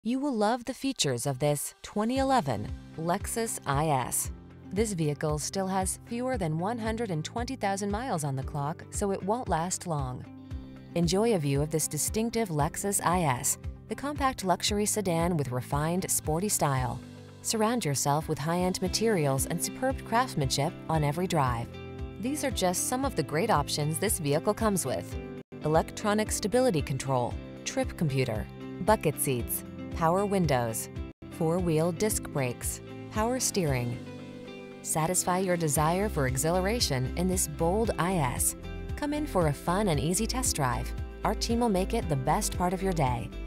You will love the features of this 2011 Lexus IS. This vehicle still has fewer than 120,000 miles on the clock, so it won't last long. Enjoy a view of this distinctive Lexus IS, the compact luxury sedan with refined, sporty style. Surround yourself with high-end materials and superb craftsmanship on every drive. These are just some of the great options this vehicle comes with: electronic stability control, trip computer, bucket seats, power windows, four-wheel disc brakes, power steering. Satisfy your desire for exhilaration in this bold IS. Come in for a fun and easy test drive. Our team will make it the best part of your day.